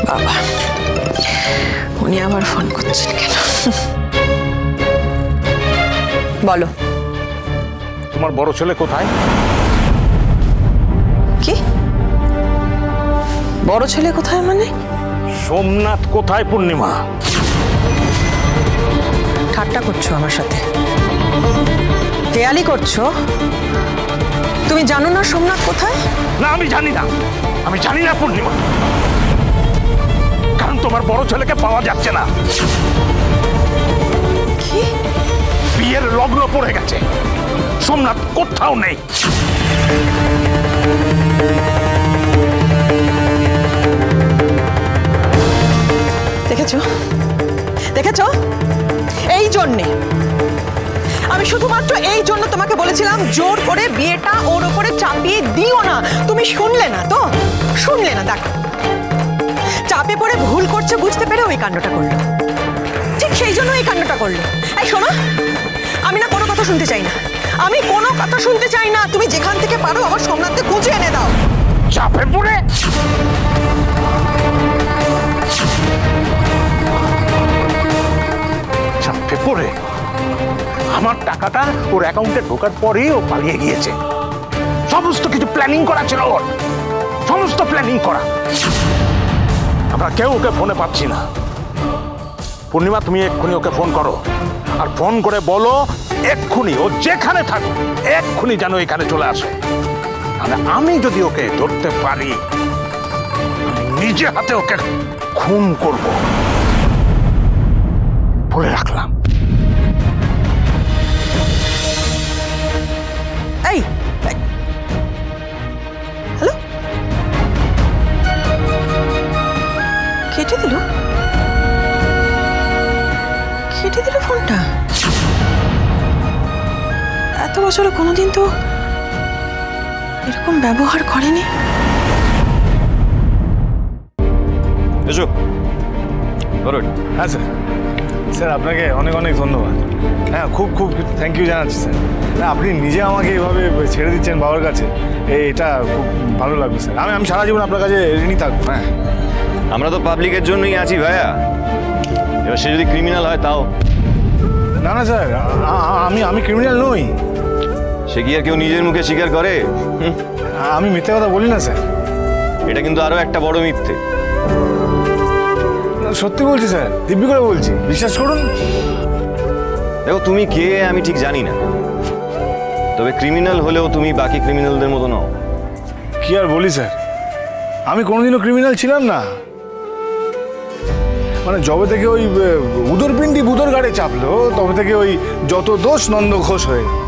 বাবা, উনি আবার ফোন করছেন কেন? বলো, তোমার বড় ছেলে কোথায়? কি বড় ছেলে কোথায় মানে? সোমনাথ কোথায় পূর্ণিমা? ঠাট্টা করছো আমার সাথে, হেয়ালি করছো। তুমি জানো না সোমনাথ কোথায়? না, আমি জানি না, আমি জানি না পূর্ণিমা, কারণ তোমার বড় ছেলেকে পাওয়া যাচ্ছে না। কি? বিয়ের লগ্ন পড়ে গেছে, সোমনাথ কোথাও নেই। দেখেছো দেখেছো, এই জন্যে আমি শুধুমাত্র এই জন্য তোমাকে বলেছিলাম জোর করে বিয়েটা ওর উপরে চাপিয়ে দিও না। তুমি শুনলে না তো, শুনলে না। দেখো, চাপে পড়ে ভুল করছে বুঝতে পেরে ওই কাণ্ডটা করলো, ঠিক সেই জন্য এই কাণ্ডটা করলো। এই শোনো, আমি না কোনো কথা শুনতে চাই না, আমি কোনো কথা শুনতে চাই না। তুমি যেখান থেকে পারো আমার সোমনাথকে খুঁজে এনে দাও। চাপে পড়ে? চাপে পড়ে? আমার টাকাটা ওর অ্যাকাউন্টে ঢোকার পরেই ও পালিয়ে গিয়েছে। সমস্ত কিছু প্ল্যানিং করা ছিল ওর, সমস্ত প্ল্যানিং করা। আমরা কেউ ওকে ফোনে পাচ্ছি না। পূর্ণিমা, তুমি এক্ষুনি ওকে ফোন করো, আর ফোন করে বলো এক্ষুনি ও যেখানে থাকুক এক্ষুনি যেন এখানে চলে আসে। আর আমি যদি ওকে ধরতে পারি, নিজে হাতে ওকে খুন করব, বলে রাখলাম। এই হ্যালো, কেটে দিল, কেটে দিল ফোনটা। এত বছরে কোনোদিন তো এরকম ব্যবহার করেনি। এসো। হ্যাঁ স্যার, স্যার আপনাকে অনেক অনেক ধন্যবাদ। হ্যাঁ, খুব খুব থ্যাংক ইউ জানাচ্ছি স্যার। না, আপনি নিজে আমাকে এইভাবে ছেড়ে দিচ্ছেন বাবার কাছে, এটা খুব ভালো লাগবে স্যার। আমি সারা জীবন আপনার কাছে ঋণী থাকবো। হ্যাঁ, আমরা তো পাবলিকের জন্যই আছি ভাইয়া, এবার সে যদি ক্রিমিনাল হয় তাও। না না স্যার, আমি ক্রিমিনাল নই। সে কি আর কেউ নিজের মুখে স্বীকার করে? আমি মিথ্যে কথা বলি না স্যার। এটা কিন্তু আরো একটা বড় মিথ্যে। সত্যি বলছি স্যার, দিব্যি করে বলছি, বিশ্বাস করুন। দেখো, তুমি কে আমি ঠিক জানি না, তবে ক্রিমিনাল হলেও তুমি বাকি ক্রিমিনালদের মতো নও। কি আর বলি স্যার, আমি কোনোদিনও ক্রিমিনাল ছিলাম না। মানে যবে থেকে ওই উদরপিণ্ডি বুদর গাড়ে চাপলো, তবে থেকে ওই যত দোষ নন্দ ঘোষ হয়ে